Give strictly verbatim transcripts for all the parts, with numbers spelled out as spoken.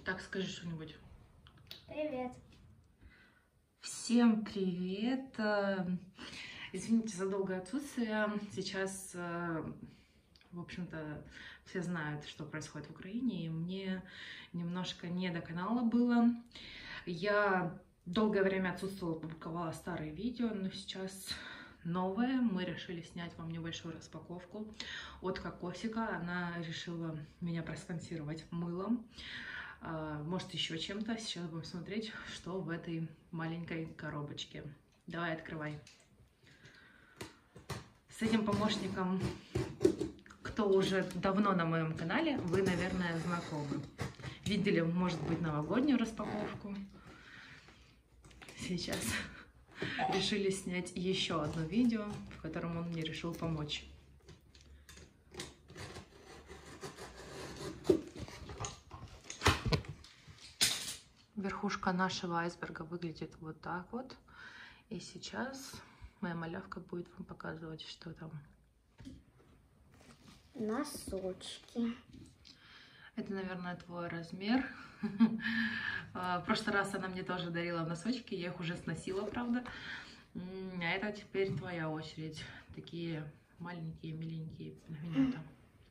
Так, скажи что-нибудь. Привет. Всем привет. Извините за долгое отсутствие. Сейчас, в общем-то, все знают, что происходит в Украине, и мне немножко не до канала было. Я долгое время отсутствовала, публиковала старые видео, но сейчас новое. Мы решили снять вам небольшую распаковку от Кокосика. Она решила меня проспонсировать мылом, может, еще чем-то. Сейчас будем смотреть, что в этой маленькой коробочке. Давай, открывай. С этим помощником, кто уже давно на моем канале, вы, наверное, знакомы. Видели, может быть, новогоднюю распаковку. Сейчас решили снять еще одно видео, в котором он мне решил помочь. Верхушка нашего айсберга выглядит вот так вот. И сейчас моя малявка будет вам показывать, что там. Носочки. Это, наверное, твой размер. В прошлый раз она мне тоже дарила носочки. Я их уже сносила, правда. А это теперь твоя очередь. Такие маленькие, миленькие пингвинята.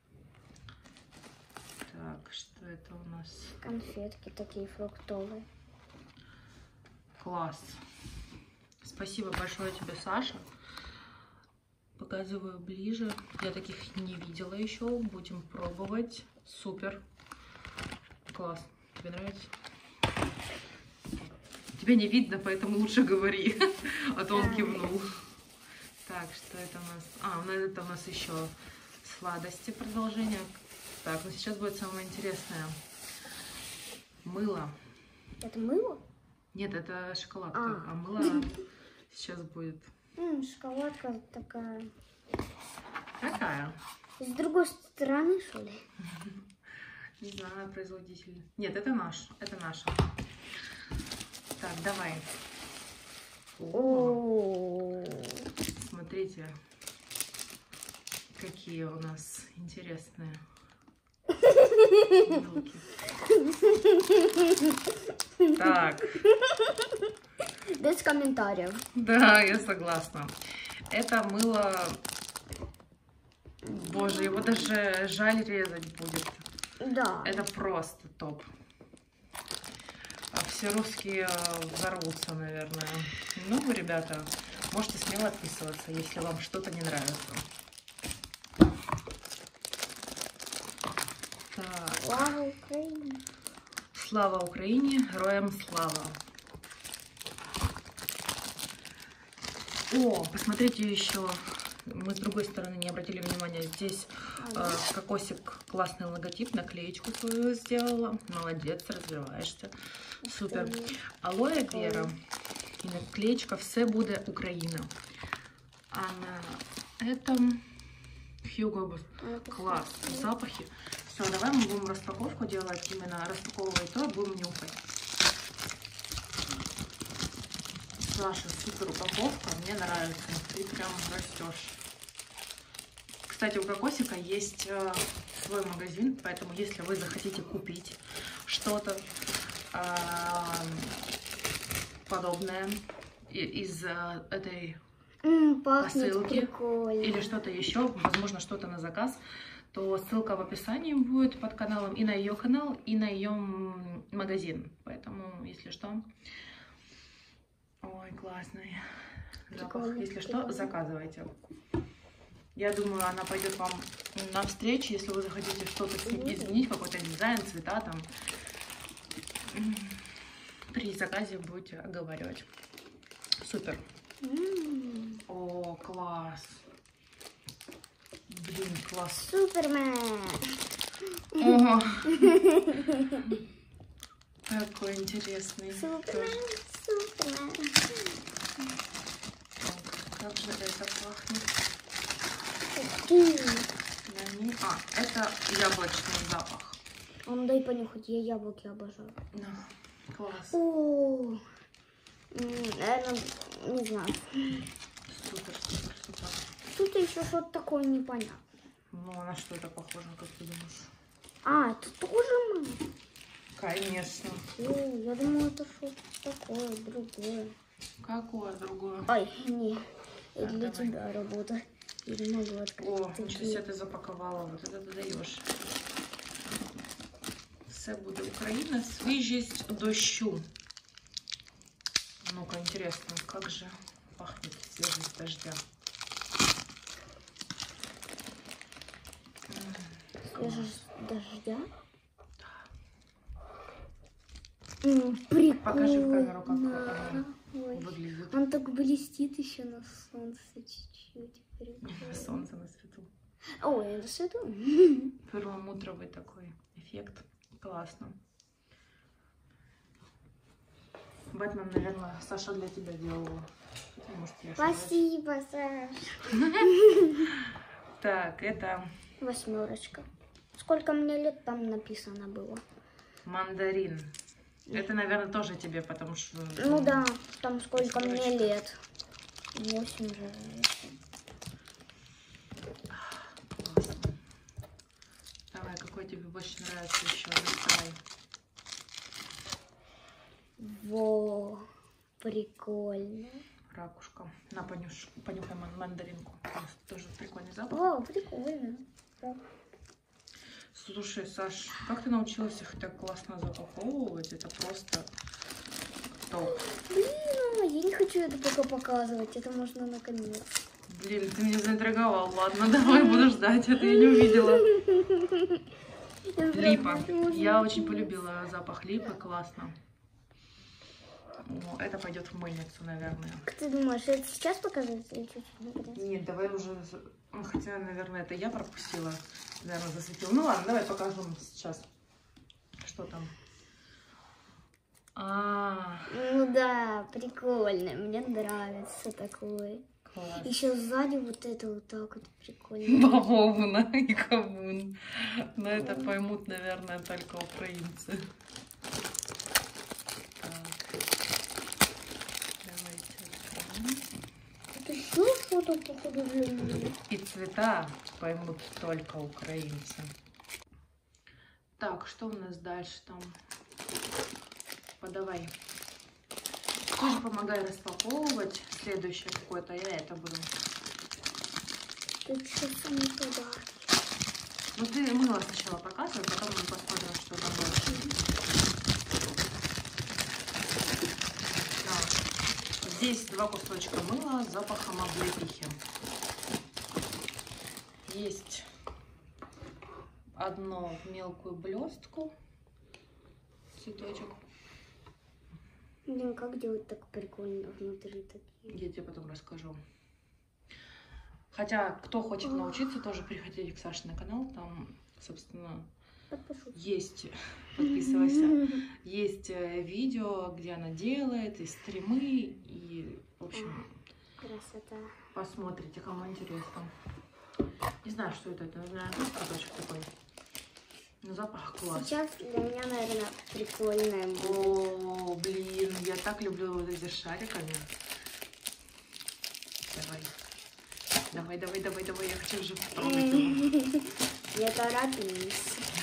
Так, что это у нас? Конфетки такие фруктовые. Класс. Спасибо большое тебе, Саша. Показываю ближе. Я таких не видела еще. Будем пробовать. Супер. Класс. Тебе нравится? Тебя не видно, поэтому лучше говори. А то он кивнул. Так, что это у нас? А, ну это у нас еще сладости, продолжение. Так, ну сейчас будет самое интересное. Мыло. Это мыло? Нет, это шоколадка. А, а мыло сейчас будет. М, шоколадка такая. Какая? С другой стороны, что ли? Не знаю, производитель. Нет, это наш. Это наша. Так, давай. О, смотрите, какие у нас интересные. Так. Без комментариев. Да, я согласна. Это мыло... Боже, его даже жаль резать будет. Да. Это просто топ. Все русские взорвутся, наверное. Ну, вы, ребята, можете смело отписываться, если вам что-то не нравится. Так. Слава Украине! Слава Украине! Героям слава! О, посмотрите еще. Мы с другой стороны не обратили внимания. Здесь э, Кокосик классный логотип, наклеечку свою сделала. Молодец, развиваешься. Супер. Алоэ вера и наклеечка «Все буде Украина». А на этом Hugo Boss. Класс. Запахи. Все, давай мы будем распаковку делать. Именно распаковывать то, будем нюхать. Саша, супер упаковка. Мне нравится. Ты прям растешь. Кстати, у Кокосика есть э, свой магазин, поэтому если вы захотите купить что-то э, подобное из э, этой М, посылки прикольно. или что-то еще, возможно, что-то на заказ, то ссылка в описании будет под каналом и на ее канал, и на ее магазин. Поэтому, если что... Ой, классный запах. Прикольно, Если прикольно. что, заказывайте. Я думаю, она пойдет вам навстречу, если вы захотите что-то изменить, какой-то дизайн, цвета там. При заказе будете оговаривать. Супер. М-м. О, класс. Блин, класс. Супермен. О, какой интересный. Супермен, Супермен. Как же это пахнет? М. А, это яблочный запах. А ну дай понюхать, я яблоки обожаю. Да, класс. О, наверное, не знаю. Супер, супер, супер. Тут еще что-то такое непонятное. Ну, а на что это похоже, как ты думаешь? А, это тоже мы. Конечно. О, я думала, это что-то такое, другое. Какое другое? Ай, не. Это Так, для давай. тебя работа. Я не могу открыть. О, такие. ничего себе ты запаковала. Вот это ты даешь. Все буде Україна. Свіжість дощу. Ну-ка, интересно, как же пахнет свежесть дождя. Свежесть дождя? М, прикольно. Покажи в камеру, как оно Ой. выглядит. Он так блестит еще на солнце чуть-чуть. Прикольно. Солнце на свету. Ой, это свету. Перламутровый такой эффект. Классно. Бэтмен, наверное, Саша для тебя делала. Может, я ошибаюсь. Спасибо, Саш. Так, это Восьмерочка. Сколько мне лет там написано было? мандарин. Это, наверное, тоже тебе, потому что... Ну да, там сколько мне Восьмерочка. лет. Восемь же. Классно. Давай, какой тебе больше нравится еще? Доставай. Во, прикольно. Ракушка. На, понюш, понюхай ман- мандаринку. Тоже прикольный запах. О, прикольно. Да. Слушай, Саш, как ты научилась их так классно запаковывать? Это просто топ. Блин, я не хочу это пока показывать. Это можно наконец. Блин, ты меня заинтриговал. Ладно, давай, буду ждать. Это я не увидела. Липа. Я очень полюбила запах липы. Классно. О, это пойдет в мыльницу, наверное. Как ты думаешь, это сейчас показывать или чуть-чуть наконец? Нет, давай уже... Хотя, наверное, это я пропустила. Наверное, засветила. Ну ладно, давай покажу сейчас. Что там? А, Ну да, прикольно. Мне нравится такое. класс. Еще сзади вот это вот так вот прикольно. Бавовна и кавун. Но это поймут, наверное, только украинцы. Так. Давайте откроем. Это еще что-то походу для меня. И цвета поймут только украинцы. Так, что у нас дальше там? Подавай. Ты же помогай распаковывать. Следующее какое-то, я это буду. Тут что-то не подарок. Ну ты мыло сначала показывай, потом мы посмотрим, что там дальше. Так. Здесь два кусочка мыла с запахом облепихи. Есть одну мелкую блестку, цветочек. Блин, как делать так прикольно внутри такие? Я тебе потом расскажу. Хотя, кто хочет научиться, тоже приходите к Саше на канал. Там, собственно, Подпишусь. есть, подписывайся, есть э, видео, где она делает, и стримы, и, в общем, Красота. посмотрите, кому интересно. Не знаю, что это, это, наверное, цветочек такой. Но запах класс. Сейчас для меня, наверное, прикольное будет. О, блин, я так люблю вот эти с шариками. Давай. Давай, давай, давай, давай, я хочу уже потрогать его. Я торопись.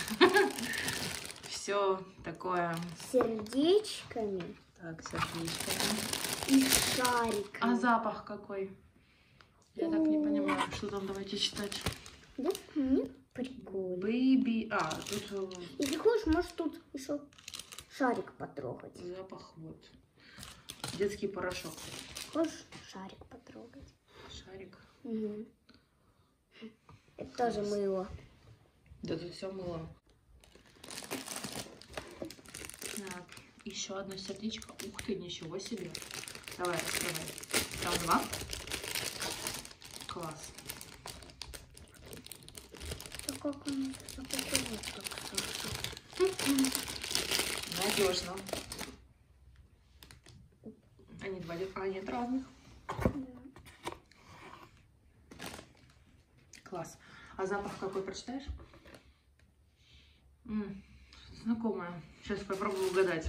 Все такое. Сердечками Так, сердечко. и шариками. А запах какой? Я так не понимаю, что там, давайте читать. Да, мне прикольно. Бэйби. А, тут э, Если хочешь, можешь тут еще шарик потрогать. запах вот. Детский порошок. Хочешь шарик потрогать? Шарик. Угу. Это тоже мыло. Да тут все мыло. Так, еще одно сердечко. Ух ты, ничего себе. Давай, раскрывай. Там два. Класс. А как он запаковывает так хорошо? Надежно. Они два лет. А, нет разных. Класс. А запах какой, прочитаешь? М-м, знакомая. Сейчас попробую угадать.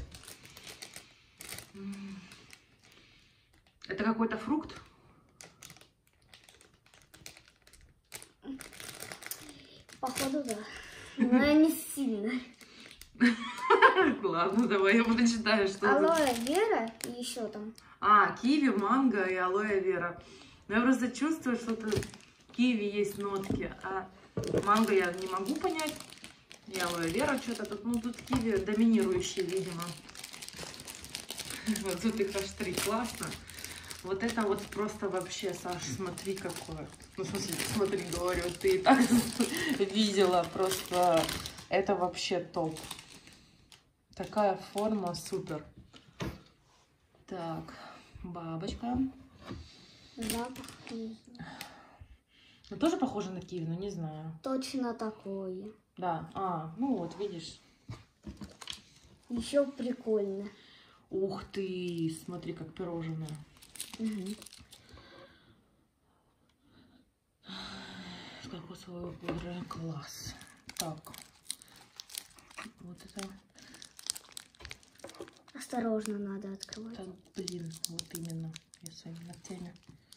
М-м. Это какой-то фрукт? Походу, да. Но не сильно. Ладно, давай я буду читать, что тут. Алоэ вера и еще там. А, киви, манго и алоэ вера. Я просто чувствую, что тут киви есть нотки, а манго я не могу понять. И алоэ вера что-то тут, ну тут киви доминирующие, видимо. Вот тут их аж три, классно. Вот это вот просто вообще, Саш, смотри какое. Ну, в смысле, смотри, говорю, ты и так видела, просто это вообще топ. Такая форма, супер. Так, бабочка. Запах не знаю. Ну, тоже похоже на киви, но не знаю. Точно такое. Да, а, ну вот, видишь. Еще прикольно. Ух ты, смотри, как пирожное. Угу. С кокосовой пудрой, класс. Так, вот это. Осторожно надо открывать. Так, блин, вот именно, я своими ногтями.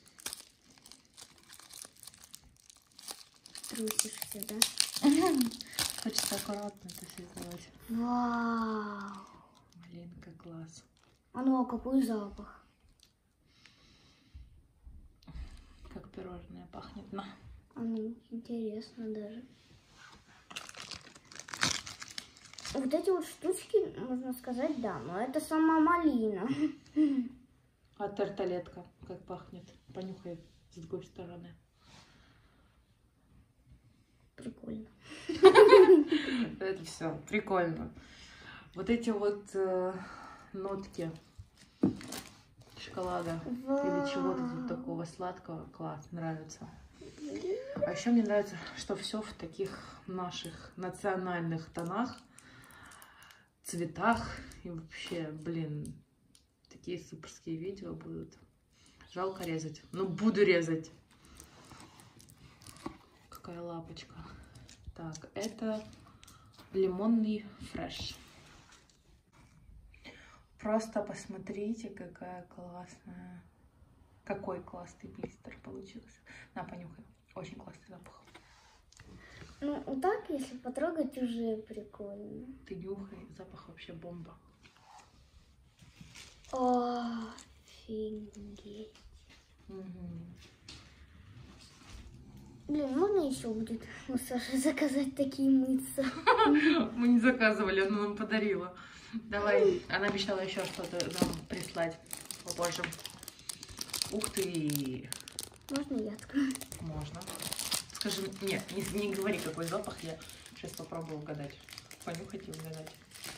Трусишься, да? Хочется аккуратно это все сделать. Вау! Блин, как класс. А ну, а какой запах? Как пирожное пахнет. На. А ну, интересно даже. Вот эти вот штучки, можно сказать, да, но это сама малина. А тарталетка как пахнет? Понюхай с другой стороны. Прикольно. Это все прикольно. Вот эти вот э, нотки шоколада или чего-то тут такого сладкого, класс, нравится. А еще мне нравится, что все в таких наших национальных тонах, цветах и вообще, блин, такие суперские видео будут. Жалко резать, но буду резать. Какая лапочка. Так, это лимонный фреш. Просто посмотрите, какая классная, какой классный блистер получился. На, понюхай. Очень классный запах. Ну, вот так, если потрогать, уже прикольно. Ты нюхай, запах вообще бомба. Офигеть. Угу. Блин, можно еще будет у Саши заказать такие мыться? Мы не заказывали, она нам подарила. Давай, она обещала еще что-то нам прислать попозже. Ух ты! Можно я открою? Можно. Скажи, нет, не, не говори, какой запах, я сейчас попробую угадать. Понюхать и угадать.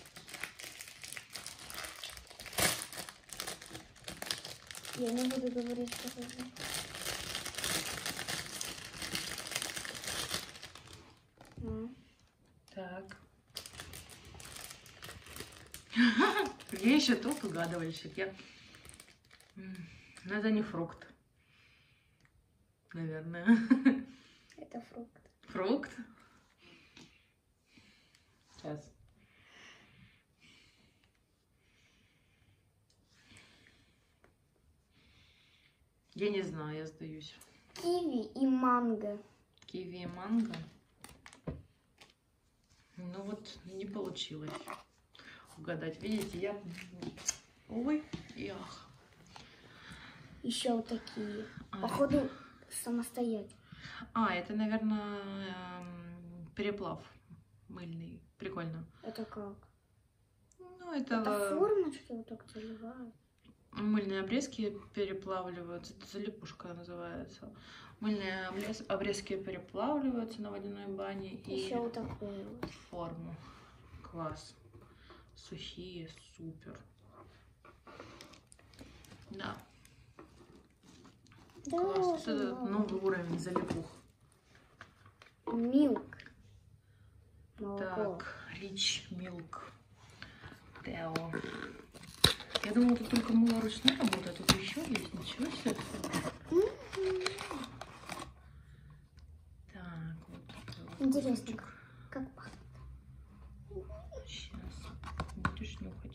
Я не буду говорить, что это. Так. Я еще тот угадывальщик. Я... Но это не фрукт. Наверное. Это фрукт. Фрукт? Сейчас. Я не знаю, я сдаюсь. Киви и манго. Киви и манго. Ну вот, не получилось угадать. Видите, я... Ой, и ах. Еще вот такие. А, Походу, самостоятельно. А, это, наверное, эм, переплав мыльный. Прикольно. Это как? Ну, это... Это формочки вот так заливают. Мыльные обрезки переплавливаются. Это залипушка называется. Мыльные обрез... обрезки переплавливаются на водяной бане. Еще И вот такую вот. форму. Класс. Сухие, супер. Да. Да, Класс. Это ладно. новый уровень залипух. Милк. Молоко. Так, Rich Milk. Тео. Я думала, тут только мыло ручной работает, а тут еще есть. Ничего себе. Так, вот такой вот Интересно, кусочек. как пахнет. Сейчас. Будешь нюхать.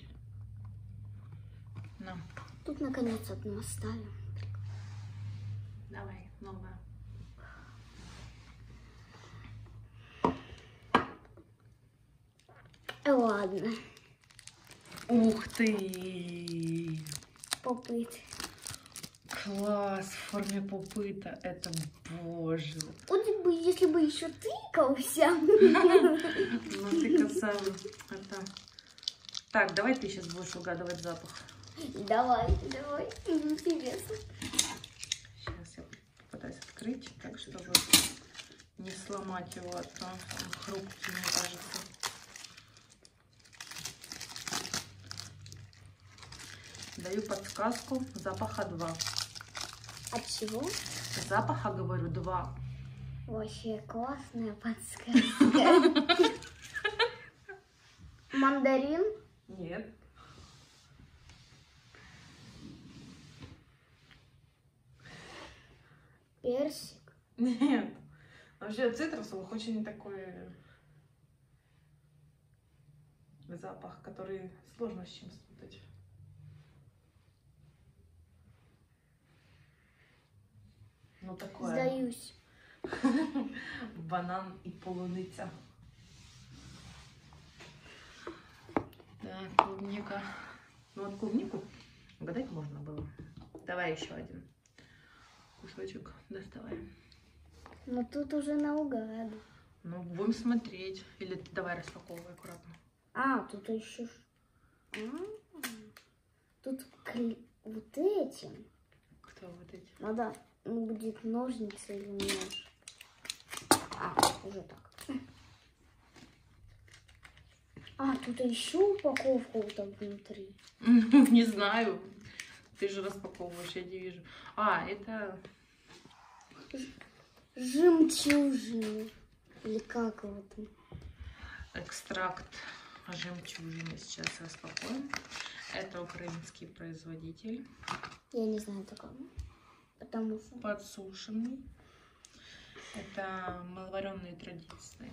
На. Тут наконец одну оставим. Давай, новое. Ладно. Ух ты! Попыт. Класс, в форме попыта. Это, боже. Вот бы, если бы еще тыкался. Ну ты красава. Это... Так, давай ты сейчас будешь угадывать запах. Давай, давай, интересно. Сейчас я попытаюсь открыть, так чтобы не сломать его, а то он хрупкий, мне кажется. Даю подсказку. Запаха два. От чего? Запаха, говорю, два. Вообще классная подсказка. Мандарин? Нет. Персик? Нет. Вообще цитрусовых очень такой запах, который сложно с чем спутать. Ну такое. Сдаюсь. Банан и полуниця. Так, клубника. Ну вот клубнику угадать можно было. Давай еще один кусочек доставай. Ну тут уже наугад. Ну, будем смотреть. Или ты давай распаковывай аккуратно. А, тут еще... А -а -а. Тут кли... вот этим. Кто вот эти? Надо, ну, будет ножницы или нож. А, уже так. А, тут еще упаковка вот так внутри. Не знаю. Ты же распаковываешь, я не вижу. А, это... Жемчужины. Или как вот? Экстракт жемчужины сейчас распакуем. Это украинский производитель. Я не знаю такого. Потому что... Подсушенный. Это маловаренные традиции.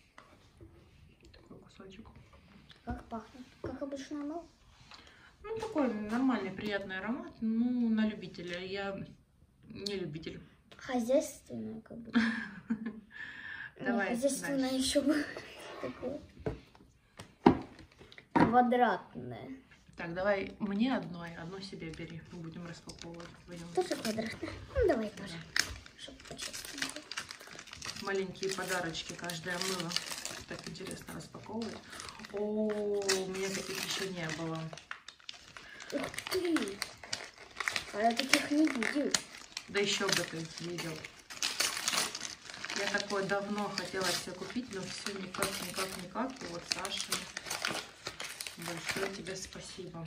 Такой кусочек. Как пахнет? Как обычно оно? Ну, такой нормальный, приятный аромат. Ну, на любителя. Я не любитель. Хозяйственное как будто. Давай хозяйственное дальше. еще бы такое. Квадратное. Так, давай мне одно, и одно себе бери. Мы будем распаковывать вдвоем. Тоже квадратное. Ну, давай тоже. Чтобы по-честному. Маленькие подарочки каждое мыло. Так интересно распаковывать. О, у меня таких еще не было. Ух ты! А я таких не видел. Да еще бы ты видел. Я такое давно хотела себе купить, но все никак, никак, никак. И вот, Саша, большое тебе спасибо.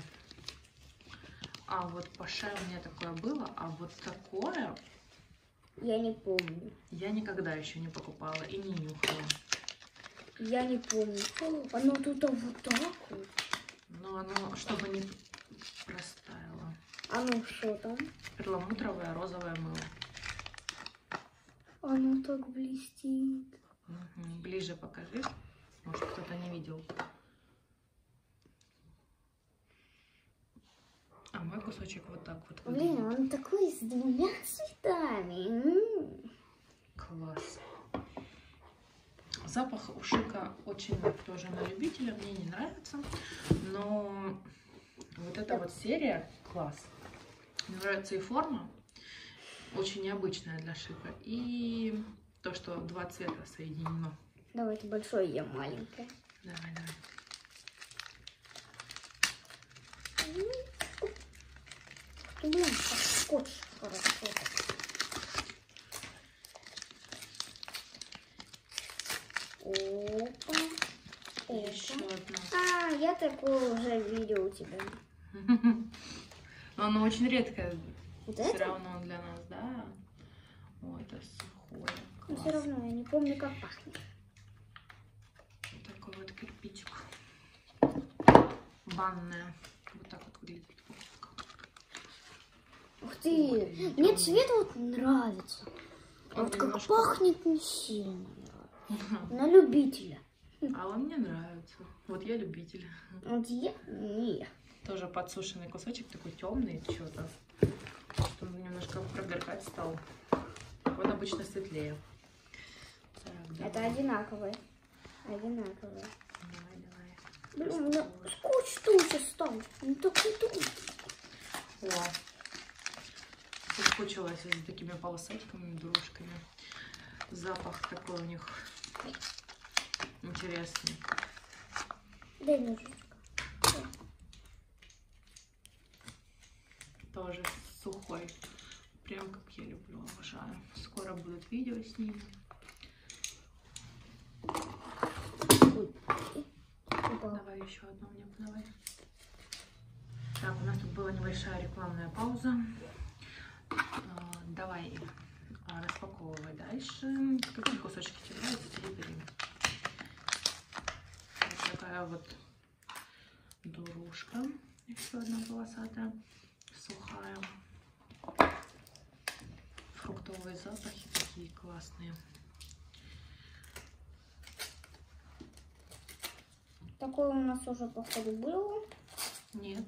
А вот Паше у меня такое было, а вот такое... Я не помню. Я никогда еще не покупала и не нюхала. Я не помню. О, оно тут вот так вот. Но оно, чтобы не растаяло. А ну что там? Перламутровое розовое мыло. Оно так блестит. Угу. Ближе покажи. Может, кто-то не видел. А мой кусочек вот так вот выглядит. Блин, он такой с двумя цветами. М-м. Класс. Запах у Шика очень тоже на любителя. Мне не нравится. Но вот эта вот серия класс. Мне нравится и форма. Очень необычная для Шика. И то, что два цвета соединено. Давайте большое, я маленькая. Давай, давай. Блин, как скотч хорошо. Опа. Еще Опа. одна. А, я такое уже видел у тебя. Но оно очень редкое. Вот Все это? равно для нас, да? О, это сухое. Но Класс. все равно я не помню, как пахнет. Вот такой вот кирпичик. Банная. Вот так вот выглядит. Ух ты! Мне цвет вот нравится. А вот как немножко... пахнет, не сильно нравится. На любителя. А он мне нравится. Вот я любитель. Вот я не. Тоже подсушенный кусочек, такой темный что-то. Он немножко пробиркать стал. Вот обычно светлее. Так, Это давай. одинаковые. Одинаковые. Давай, давай. Блин, у меня скотч тут нравится с такими полосатиками, дружками. Запах такой у них интересный. Дай ножичек. Тоже сухой. Прям как я люблю, обожаю. Скоро будут видео с ним. Давай еще одну мне подавай. Так, у нас тут была небольшая рекламная пауза. Давай распаковывай дальше. Какие кусочки тебе нравятся, тебе бери. Вот такая вот дурушка. Еще одна полосатая, сухая. Фруктовые запахи такие классные. Такое у нас уже, походу, было. Нет.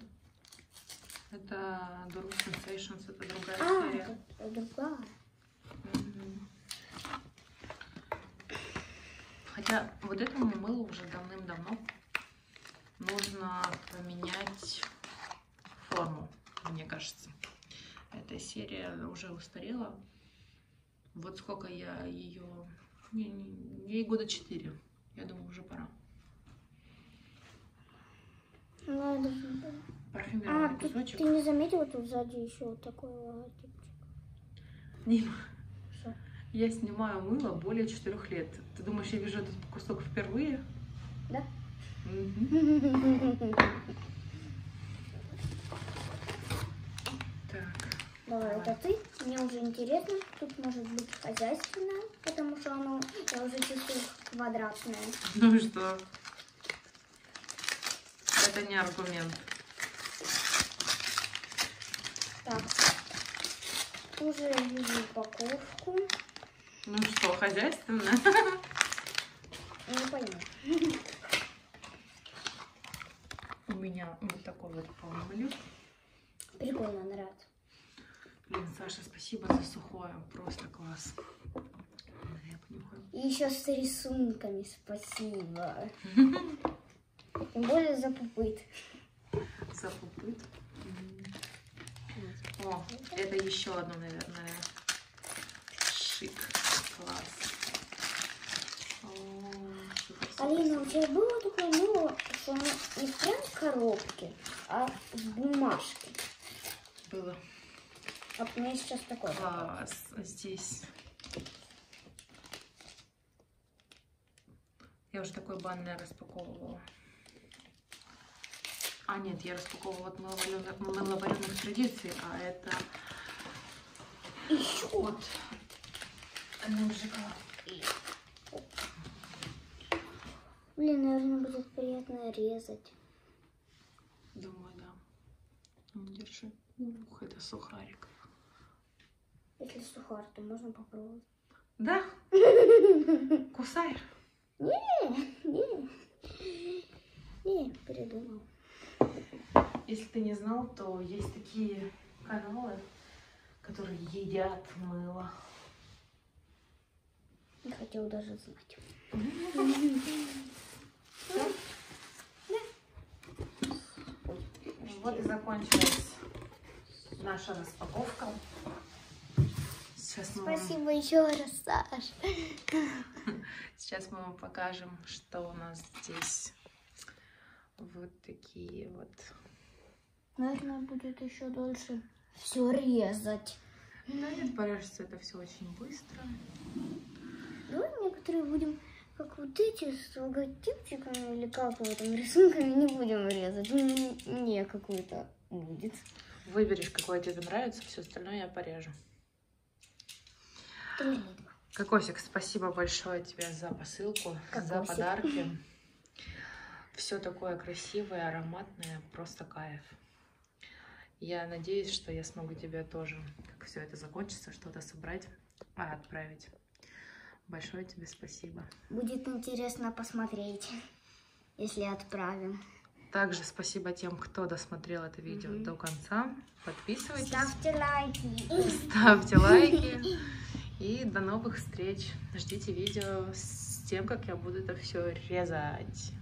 Это Duru Sensations, это другая а, серия. Это другая. Mm-hmm. Хотя вот этому мылу уже давным-давно нужно поменять форму, мне кажется. Эта серия уже устарела. Вот сколько я ее... Ей года четыре. Я думаю, уже пора. Ну, я даже не помню. Парфюмированный а, кусочек. Ты, ты не заметила, тут сзади еще вот такой логотипчик? Нима, Что? я снимаю мыло более четырех лет. Ты думаешь, я вижу этот кусок впервые? Да. Так. Давай, это ты. Мне уже интересно. Тут может быть хозяйственное, потому что оно, я уже чувствую, квадратное. Ну что? Это не аргумент. Так. Уже вижу упаковку. Ну что, хозяйственное? Не пойму. У меня вот такой вот формулик. Прикольно, нравится. Блин, Саша, спасибо за сухое. Просто класс. Я понюхаю. И еще с рисунками спасибо. Тем более за пупыт. За пупыт. О, это еще одно, наверное. Шик. Класс. О, супер, супер, Алина, супер. у тебя было такое мыло, что оно не прям в коробке, а в бумажке? Было. А у меня сейчас такое. Класс. Здесь. Я уже такой банное распаковывала. А, нет, я распаковывала от мыловареных традиций, а это Еще. от Нэмжика. Блин, наверное, будет приятно резать. Думаю, да. Ну, держи. Ух, это сухарик. Если сухарь, то можно попробовать. Да? Кусай. Не, не, не, передумал. Если ты не знал, то есть такие каналы, которые едят мыло. Не хотел даже знать. Вот и закончилась наша распаковка. Сейчас мы вам... Спасибо еще раз, Саш. Сейчас мы вам покажем, что у нас здесь. Вот такие вот. Наверное, будет еще дольше все резать. Да нет, порежется это все очень быстро. Давай некоторые будем, как вот эти, с логотипчиками или как в этом рисунками, не будем резать. Не, какой-то будет. Выберешь, какой тебе нравится, все остальное я порежу. Кокосик, спасибо большое тебе за посылку, Кокосик. за подарки. Все такое красивое, ароматное, просто кайф. Я надеюсь, что я смогу тебе тоже, как все это закончится, что-то собрать, а отправить. Большое тебе спасибо. Будет интересно посмотреть, если отправим. Также спасибо тем, кто досмотрел это видео mm-hmm. до конца. Подписывайтесь. Ставьте лайки. Ставьте лайки. И до новых встреч. Ждите видео с тем, как я буду это все резать.